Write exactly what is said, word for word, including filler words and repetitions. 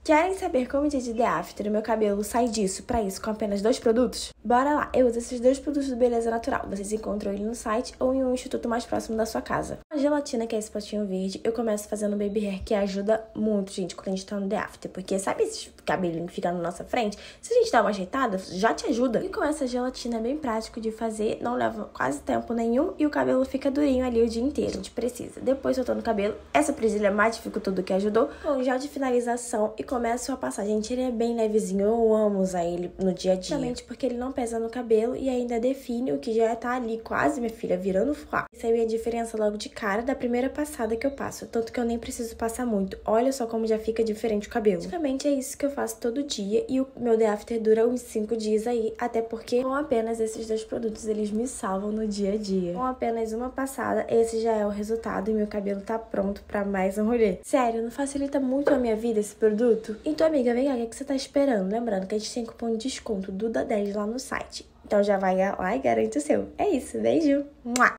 Querem saber como o dia de The After o meu cabelo sai disso pra isso com apenas dois produtos? Bora lá! Eu uso esses dois produtos do Beleza Natural. Vocês encontram ele no site ou em um instituto mais próximo da sua casa. A gelatina, que é esse potinho verde, eu começo fazendo baby hair, que ajuda muito, gente, quando a gente tá no The After. Porque sabe esse cabelinho que fica na nossa frente? Se a gente dá uma ajeitada, já te ajuda. E com essa gelatina é bem prático de fazer, não leva quase tempo nenhum e o cabelo fica durinho ali o dia inteiro. A gente precisa. Depois eu tô no cabelo, essa presilha mais dificultou do que ajudou, com gel de finalização e começo a passar. Gente, ele é bem levezinho, eu amo usar ele no dia a dia. Justamente porque ele não pesa no cabelo e ainda define o que já tá ali quase, minha filha, virando fuá. Isso aí é a diferença logo de cara da primeira passada que eu passo, tanto que eu nem preciso passar muito. Olha só como já fica diferente o cabelo. Basicamente é isso que eu faço todo dia e o meu The After dura uns cinco dias aí, até porque com apenas esses dois produtos eles me salvam no dia a dia. Com apenas uma passada, esse já é o resultado e meu cabelo tá pronto pra mais um rolê. Sério, não facilita muito a minha vida esse produto? Então, amiga, vem cá, o que você tá esperando? Lembrando que a gente tem cupom de desconto Duda dez lá no site. Então já vai lá e garante o seu. É isso, beijo! Mua!